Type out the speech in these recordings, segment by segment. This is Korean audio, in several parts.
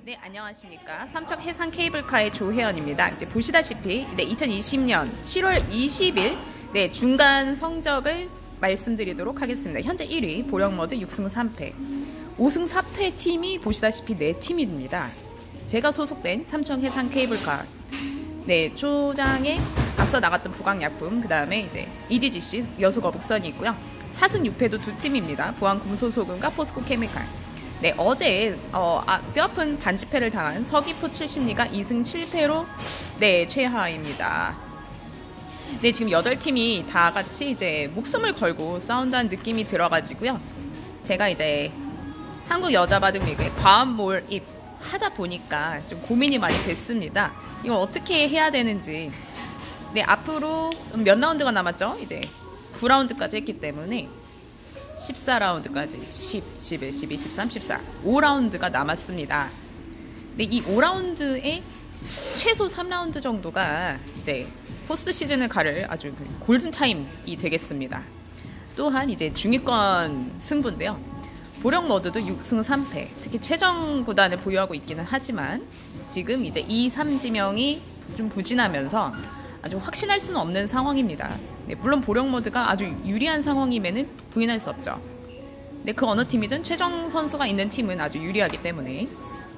네, 안녕하십니까. 삼척 해상 케이블카의 조혜연입니다. 이제 보시다시피 2020년 7월 20일 중간 성적을 말씀드리도록 하겠습니다. 현재 1위 보령머드 6승 3패, 5승 4패 팀이 보시다시피 4팀입니다. 제가 소속된 삼척 해상 케이블카 초장에 앞서 나갔던 북악약품, 그 다음에 이제 EDGC 여수거북선이 있고요. 4승 6패도 두 팀입니다. 보안금소소금과 포스코 케미칼. 어제 뼈아픈 반지패를 당한 서귀포 70리가 2승 7패로 최하입니다. 지금 8팀이 다 같이 이제 목숨을 걸고 싸운다는 느낌이 들어가지고요. 제가 이제 한국 여자바둑리그에 과한 몰입 하다 보니까 좀 고민이 많이 됐습니다. 이걸 어떻게 해야 되는지. 앞으로 몇 라운드가 남았죠? 이제 9라운드까지 했기 때문에 14라운드까지 10, 11, 12, 13, 14 5라운드가 남았습니다. 이 5라운드에 최소 3라운드 정도가 이제 포스트 시즌을 가를 아주 골든타임이 되겠습니다. 또한 이제 중위권 승부인데요. 보령머드도 6승 3패, 특히 최정 구단을 보유하고 있기는 하지만 지금 이제 2, 3지명이 좀 부진하면서 아주 확신할 수는 없는 상황입니다. 물론 보령머드가 아주 유리한 상황임에는 부인할 수 없죠. 그 어느 팀이든 최정 선수가 있는 팀은 아주 유리하기 때문에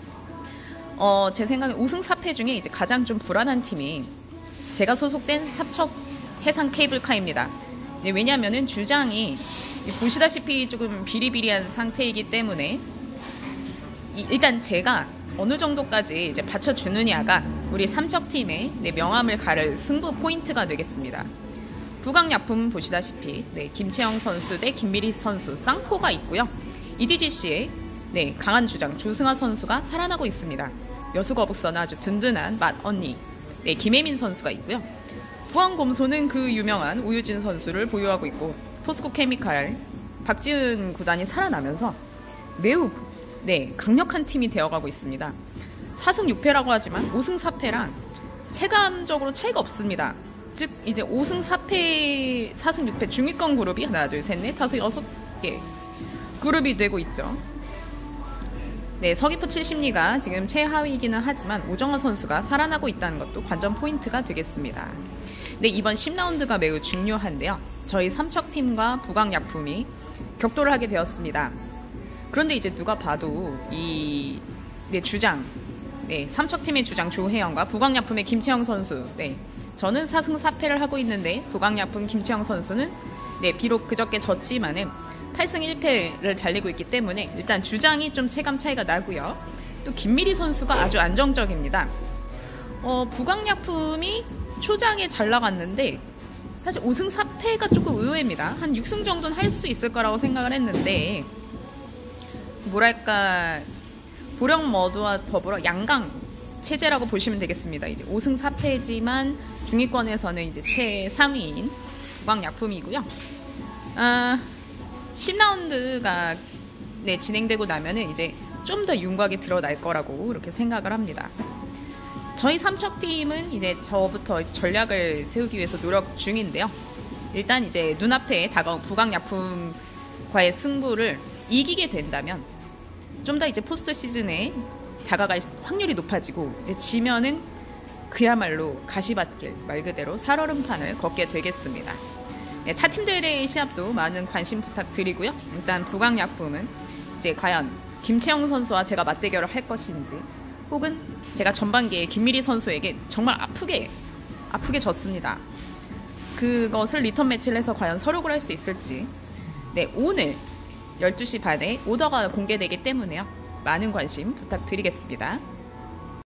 제 생각엔 5승 4패 중에 이제 가장 좀 불안한 팀이 제가 소속된 삼척 해상 케이블카입니다. 왜냐하면은 주장이 보시다시피 조금 비리비리한 상태이기 때문에 일단 제가 어느 정도까지 이제 받쳐주느냐가 우리 삼척팀의 명함을 가를 승부 포인트가 되겠습니다. 북악약품 보시다시피 김채영 선수 대 김미리 선수 쌍포가 있고요. EDGC의 강한 주장 조승아 선수가 살아나고 있습니다. 여수거북선은 아주 든든한 맏언니 김혜민 선수가 있고요. 부안검소는 그 유명한 우유진 선수를 보유하고 있고, 포스코 케미칼 박지은 구단이 살아나면서 매우 강력한 팀이 되어가고 있습니다. 4승 6패라고 하지만 5승 4패랑 체감적으로 차이가 없습니다. 즉 이제 5승 4패 4승 6패 중위권 그룹이 하나 둘 셋 넷 다섯 6개 그룹이 되고 있죠. 서귀포 70리가 지금 최하위이기는 하지만 오정화 선수가 살아나고 있다는 것도 관전 포인트가 되겠습니다. 이번 10라운드가 매우 중요한데요. 저희 삼척팀과 북악약품이 격돌을 하게 되었습니다. 그런데 이제 누가 봐도 이 주장 삼척팀의 주장 조혜영과 북악약품의 김채영 선수, 저는 4승 4패를 하고 있는데 북악약품 김채영 선수는 비록 그저께 졌지만은 8승 1패를 달리고 있기 때문에 일단 주장이 좀 체감 차이가 나고요. 또 김미리 선수가 아주 안정적입니다. 북악약품이 초장에 잘 나갔는데 사실 5승 4패가 조금 의외입니다. 한 6승 정도는 할 수 있을 거라고 생각을 했는데 뭐랄까 보령머드와 더불어 양강 체제라고 보시면 되겠습니다. 이제 5승 4패지만 중위권에서는 이제 최상위인 북악약품이고요. 10라운드가 진행되고 나면은 이제 좀 더 윤곽이 드러날 거라고 이렇게 생각을 합니다. 저희 삼척팀은 이제 저부터 전략을 세우기 위해서 노력 중인데요. 일단 이제 눈앞에 다가온 북악약품과의 승부를 이기게 된다면 좀 더 이제 포스트 시즌에 다가갈 확률이 높아지고, 이제 지면은 그야말로 가시밭길 말 그대로 살얼음판을 걷게 되겠습니다. 타 팀들의 시합도 많은 관심 부탁드리고요. 일단 북악약품은 이제 과연 김채영 선수와 제가 맞대결을 할 것인지, 혹은 제가 전반기에 김미리 선수에게 정말 아프게 졌습니다. 그것을 리턴 매치를 해서 과연 서력을 할 수 있을지. 오늘 12시 반에 오더가 공개되기 때문에요. 많은 관심 부탁드리겠습니다.